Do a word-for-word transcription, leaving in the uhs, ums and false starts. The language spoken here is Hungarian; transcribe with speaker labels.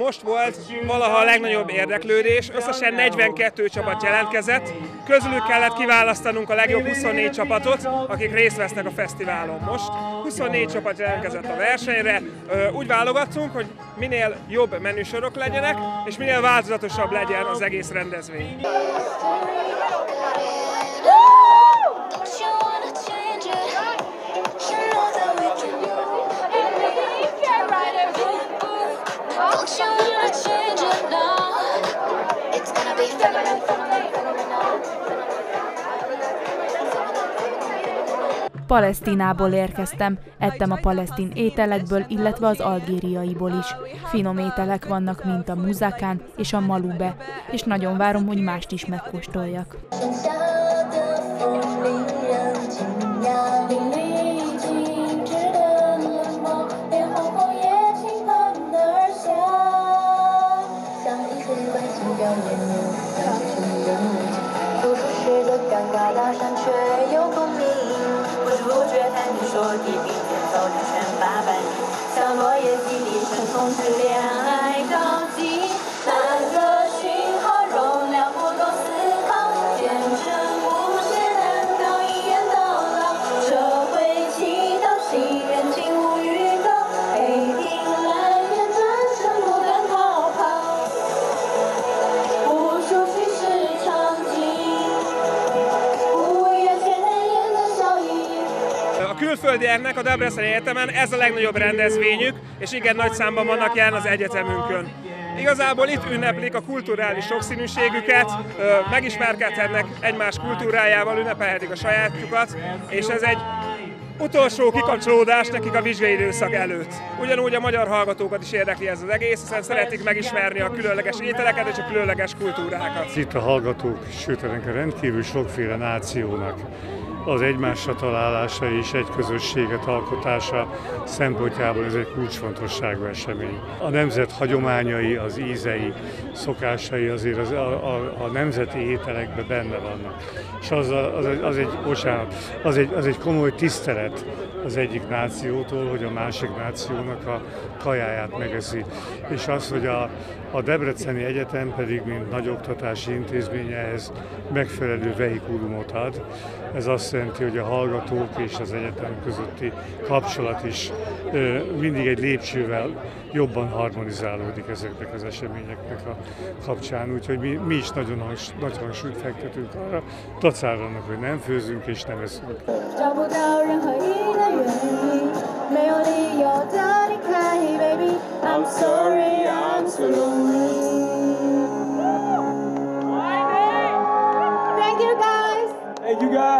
Speaker 1: most volt valaha a legnagyobb érdeklődés, összesen negyvenkét csapat jelentkezett, közülük kellett kiválasztanunk a legjobb huszonnégy csapatot, akik részt vesznek a fesztiválon most. huszonnégy csapat jelentkezett a versenyre, úgy válogattunk, hogy minél jobb menüsorok legyenek, és minél változatosabb legyen az egész rendezvény.
Speaker 2: Palesztinából érkeztem, ettem a palesztin ételekből, illetve az algériaiból is. Finom ételek vannak, mint a muzakán és a malube, és nagyon várom, hogy mást is megkóstoljak.
Speaker 1: Külföldieknek a Debreceni Egyetemen ez a legnagyobb rendezvényük, és igen nagy számban vannak jelen az egyetemünkön. Igazából itt ünneplik a kulturális sokszínűségüket, megismerkedhetnek egymás kultúrájával, ünnepelhetik a sajátjukat, és ez egy utolsó kikapcsolódás nekik a vizsgai időszak előtt. Ugyanúgy a magyar hallgatókat is érdekli ez az egész, hiszen szeretik megismerni a különleges ételeket és a különleges kultúrákat.
Speaker 3: Itt a hallgatók, sőt a rendkívül sokféle nációnak az egymásra találása és egy közösséget alkotása szempontjából ez egy kulcsfontosságú esemény. A nemzet hagyományai, az ízei, szokásai azért az, a, a, a nemzeti ételekben benne vannak. És az, az, az, egy, bocsánat, az, egy, az egy komoly tisztelet az egyik nációtól, hogy a másik nációnak a kajáját megeszi. És az, hogy a, a Debreceni Egyetem pedig, mint nagyoktatási intézmény ehhez megfelelő vehikulumot ad. Ez azt jelenti, hogy a hallgatók és az egyetem közötti kapcsolat is ö, mindig egy lépcsővel jobban harmonizálódik ezeknek az eseményeknek a kapcsán. Úgyhogy mi, mi is nagyon hangs, nagy hangsúlyt fektetünk arra, dacára annak, hogy nem főzünk és nem eszünk. I'm sorry, I'm so lonely. Thank you guys. Thank you guys.